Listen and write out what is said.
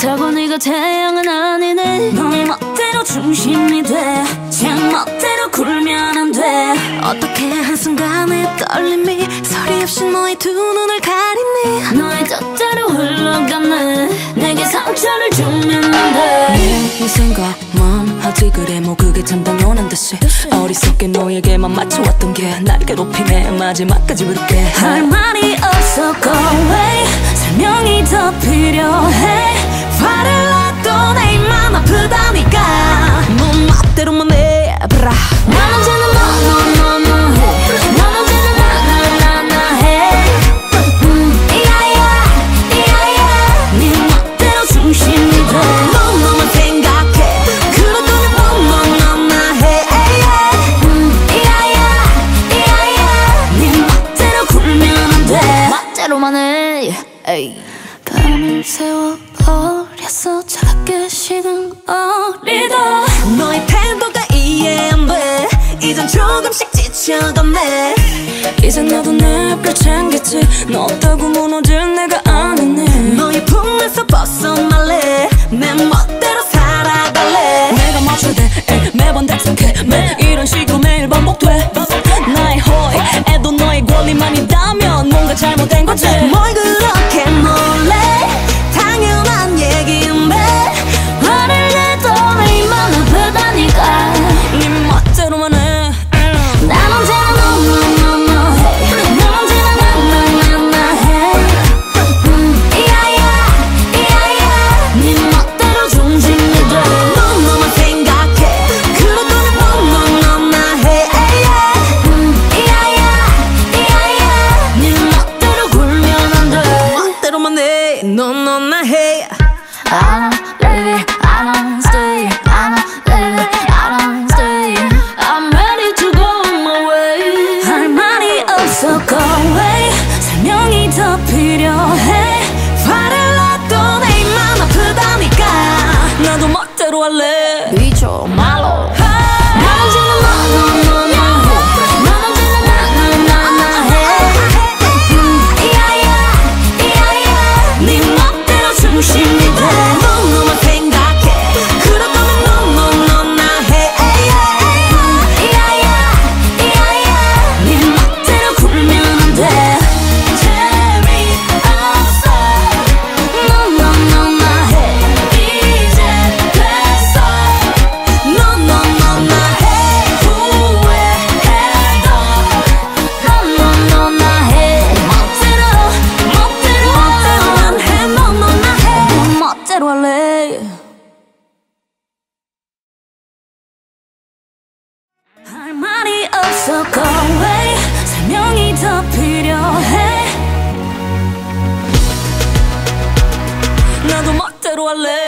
그렇다고 네가 태양은 아니네. 너의 멋대로 중심이 돼. 제 멋대로 굴면 안 돼. 어떻게 한순간의 떨림이 소리 없이 너의 두 눈을 가리니. 너의 뜻대로 흘러가네. 내게 상처를 주면 안 돼. 네 생각만 하지 그래 뭐 그게 참 당연한 듯이 어리석게 너에게만 맞춰왔던 게 날 괴롭히네. 마지막까지 부를게. 할 말이 없어 go away. 설명이 더 필요해. 화를 내도 내 맘 아프다니까. 너 멋대로만 해 브라. 난 언제나 너너너너 해. 난 언제나 나나나나 해. 이야야 이야야 네 멋대로 중심이 돼. 너만 생각해. 그렇다면 너나 해. 이야야 이야야 네 멋대로 굴면 안 돼. 멋대로만 해. 에이. 밤을 새워버렸어 차갑게 식은 어리다. 너의 태도가 이해 안 돼. 이젠 조금씩 지쳐가네. 이젠 나도 내 별 챙겼지. 너 없다고 무너질 내가 아니네. 너의 품에서 벗어날래. 내 멋대로 살아갈래. 내가 맞춰야 돼 매번 답답해. 매 이런 식으로 매일 반복돼. 나의 호의에도 너의 권리만 있다면 뭔가 잘못된 거지. 뭘 그렇게 놀래. 당연한 얘기인데. 화를 내도 내 맘 아프다니까. 네 멋대로만 해. 난 언제나 너너너너 해. 난 언제나 나나나나 해. 이야야 이야야 네 멋대로 중심이 돼. 너만 생각해. 그렇다면 너나 해. 이야야 이야야 네 멋대로 굴면 안 돼. 멋대로만 해. 너나 해. I don't leave it, I don't stay. I don't leave it, I don't stay. I'm ready to go my way. 할 말이 없어 go away. 설명이 더 필요해. 화를 내도 내 맘 아프다니까. 나도 멋대로 할래. 미쳐 말로. 난 언제나 너너너너 해. 난 언제나 나나나나 해. 이야야 이야야 네 멋대로 중심이 돼. 너만 생각해. 그렇다면 너나 해. 이야야 이야야 네 멋대로 굴면 안 돼. 재미없어 너너너나 해. 이제 됐어 너나 해. 후회해도 너너너나 해. 멋대로만 해. 너너나 해. 멋대로 할래. 할 말이 없어 go away. 설명이 더 필요해. 나도 멋대로 할래.